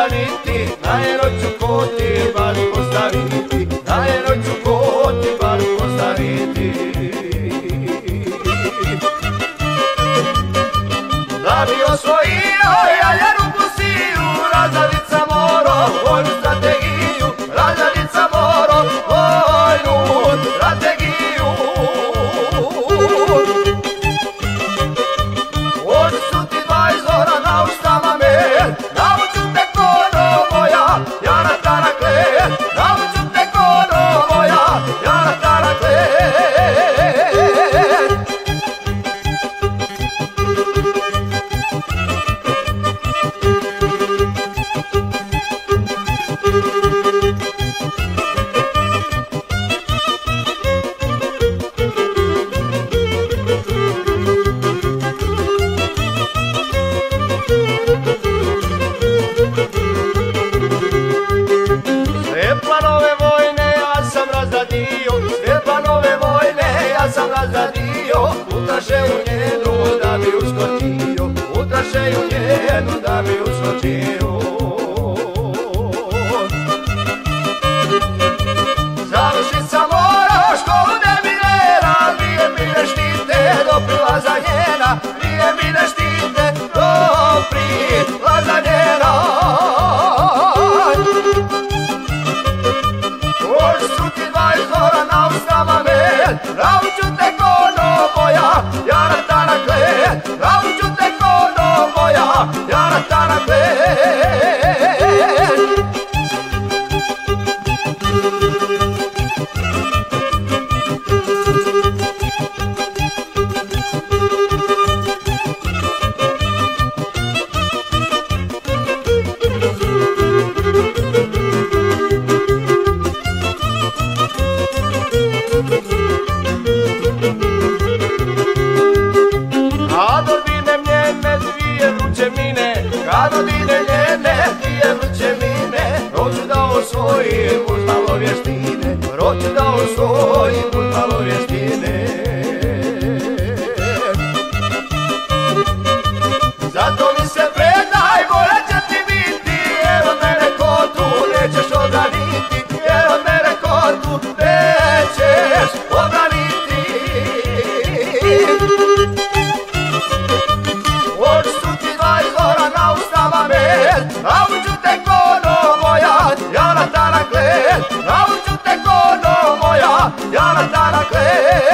postaviti, na jednoj ću koti bar postaviti, na jednoj ću koti bar postaviti. Da bi osvojio ja jednu pusiju, razladica moro, vojnu strategiju, razladica moro, vojnu strategiju. Oči su ti dva izvora na ustama me, nauču te kono moja, ja na tarakle, nauču te kono moja, ja na tarakle. Sve planove vojne ja sam razradio, sve planove vojne ja sam razradio, utraše u njenu da bi uskočio, utraše u njenu da bi uskočio. Završi sam morao školu debilera, dvije mi ne štite do prilaza njena, dvije mi ne štite do prilaza njena. Oči su ti dva izvora na ustama me, nauču te kono moja, ja na tarakle, nauču te kono moja, ja na tarakle. Kad odinem njene dvije vruće mine, kad odinem njene dvije vruće mine, hoću da osvojim uz malo vještine, hoću da osvojim uz malo vještine. Zato mi se predaj, volet će ti biti, jer od mene kotu nećeš odraniti, jer od mene kotu nećeš odraniti. Oči su ti dva izvora na ustama me, nauču te kono moja, ja na tarakle, nauču te kono moja, ja na tarakle.